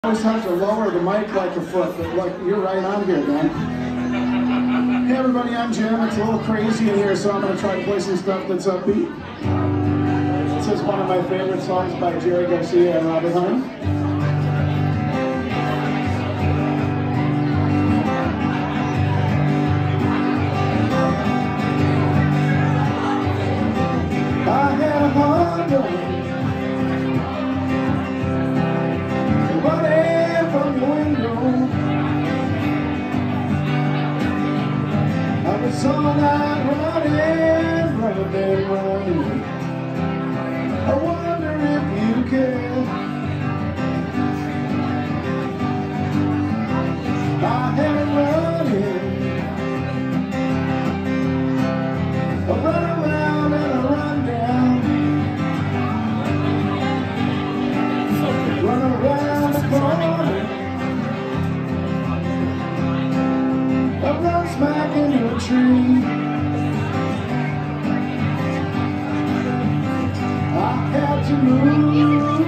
always have to lower the mic like a foot, but like you're right on here, man. Hey everybody, I'm Jim. It's a little crazy in here, so I'm going to try to play some stuff that's upbeat. This is one of my favorite songs by Jerry Garcia and Robert Hunt. I had a hard day. It's all night running. I wonder if you care. I had it running. I run around and I run down. Run around the corner. I run smack into a tree. I had to move,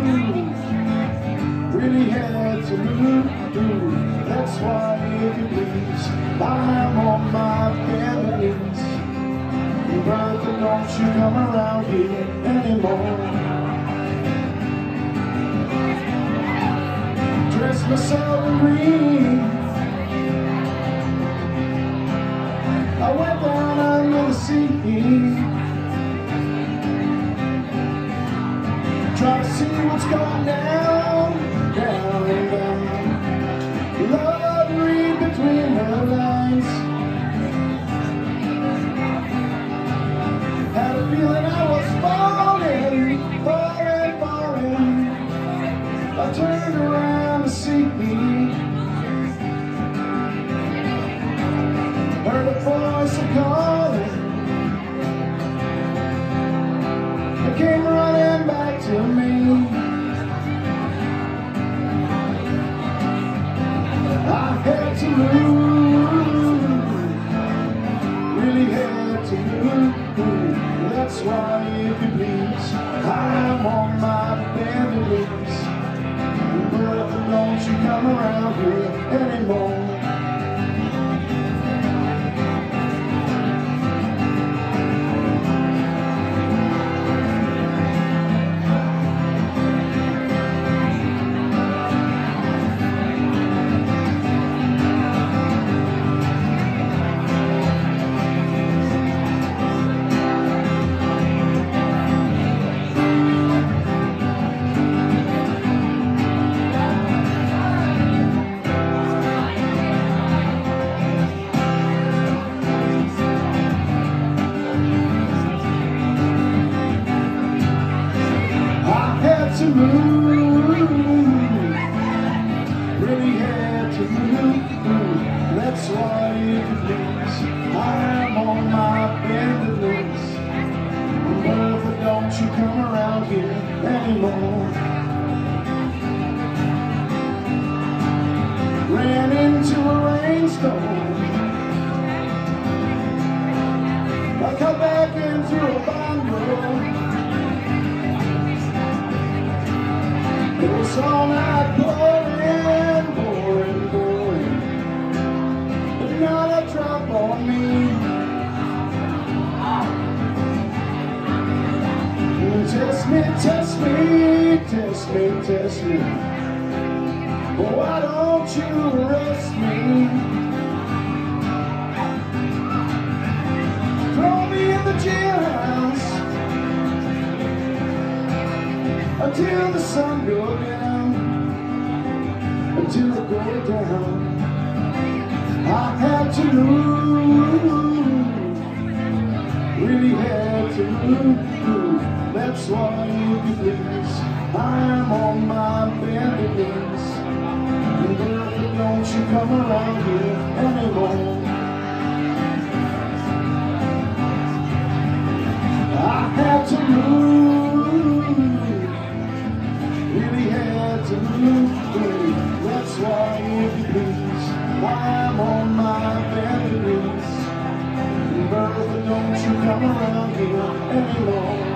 really had to move. That's why, if you please, I'm on my bended knees. Brother, don't you come around here anymore. Dress myself in green. I went down under the sea. Try to see what's going down, down, down. Love, read between the lines. Had a feeling I was falling, falling, falling. I turned around to see me. Heard a voice calling. It came running back to me. I had to move, really had to move. That's why, if you please, I'm on my bended knees. Brother, don't you come around here anymore. To move, really had to move. That's why, if you please, I'm on my bended knees. Brother, don't you come around here anymore. Ran into a rainstorm. I cut back into a bungalow. It was all night pouring, pouring, pouring, but not a drop on me. Test me, test me, test me, test me. Well, why don't you arrest me? Throw me in the jailhouse until the sun goes down, until it goes down. I had to move, really had to move. That's why, if you please, I'm on my bended knees. Brother, don't you come around here anymore. I had to move, really had to move. That's why, if you please, I'm on my bended knees. Brother, don't you come around here anymore.